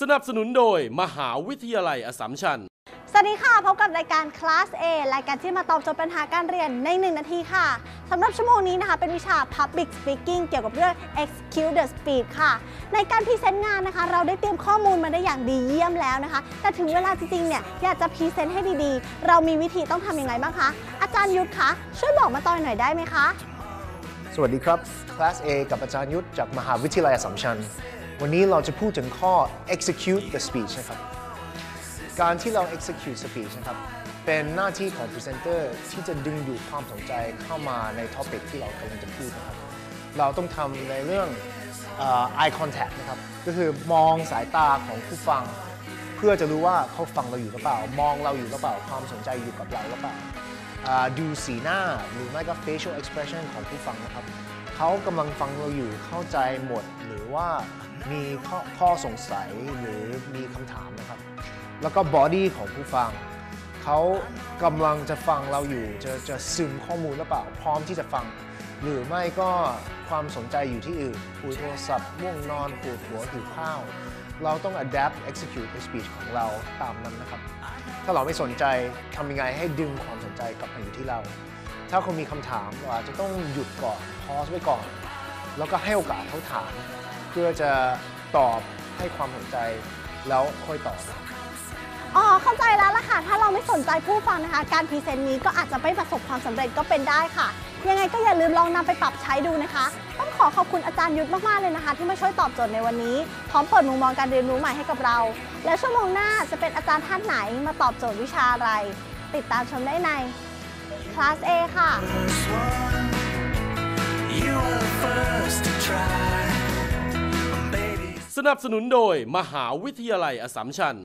สนับสนุนโดยมหาวิทยาลัยอัสสัมชัญสวัสดีค่ะพบกับรายการ Class A รายการที่มาตอบโจทย์ปัญหาการเรียนใน1นาทีค่ะสำหรับชั่วโมงนี้นะคะเป็นวิชา Public Speaking เกี่ยวกับเรื่อง Execute the Speech ค่ะในการพรีเซนต์งานนะคะเราได้เตรียมข้อมูลมาได้อย่างดีเยี่ยมแล้วนะคะแต่ถึงเวลาจริงๆเนี่ยอยากจะพรีเซนต์ให้ดีๆเรามีวิธีต้องทำยังไงบ้างคะอาจารย์ยุทธคะช่วยบอกมาตอนหน่อยได้ไหมคะสวัสดีครับ Class A กับอาจารย์ยุทธจากมหาวิทยาลัยอัสสัมชัญวันนี้เราจะพูดถึงข้อ execute the speech นะครับการที่เรา execute speech นะครับเป็นหน้าที่ของ presenter ที่จะดึงดูดความสนใจเข้ามาใน topic ที่เรากำลังจะพูดนะครับเราต้องทำในเรื่อง eye contact นะครับก็คือมองสายตาของผู้ฟังเพื่อจะรู้ว่าเขาฟังเราอยู่หรือเปล่ามองเราอยู่หรือเปล่าความสนใจอยู่กับเราหรือเปล่าดูสีหน้าหรือไม่ก็ facial expression ของผู้ฟังนะครับเขากำลังฟังเราอยู่เข้าใจหมดหรือว่ามีข้อสงสัยหรือมีคำถามนะครับแล้วก็ body ของผู้ฟังเขากำลังจะฟังเราอยู่จะซึมข้อมูลหรือเปล่าพร้อมที่จะฟังหรือไม่ก็ความสนใจอยู่ที่อื่นคุยโทรศัพท์ง่วงนอนปวดหัวหิวข้าวเราต้อง adapt execute the speech ของเราตามนั้นนะครับถ้าเราไม่สนใจทำยังไงให้ดึงความสนใจกลับมาอยู่ที่เราถ้าเขามีคำถามเราอาจจะต้องหยุดก่อน pause ไว้ก่อนแล้วก็ให้โอกาสเขาถามเพื่อจะตอบให้ความสนใจแล้วค่อยตอบเข้าใจแล้วล่ะค่ะถ้าเราไม่สนใจผู้ฟังนะคะการพรีเซนต์นี้ก็อาจจะไม่ประสบความสำเร็จก็เป็นได้ค่ะยังไงก็อย่าลืมลองนำไปปรับใช้ดูนะคะต้องขอบคุณอาจารย์ยุทธมากๆเลยนะคะที่มาช่วยตอบโจทย์ในวันนี้พร้อมเปิดมุมมองการเรียนรู้ใหม่ให้กับเราและชั่วโมงหน้าจะเป็นอาจารย์ท่านไหนมาตอบโจทย์วิชาอะไรติดตามชมได้ใน Class A ค่ะสนับสนุนโดยมหาวิทยาลัยอัสสัมชัญ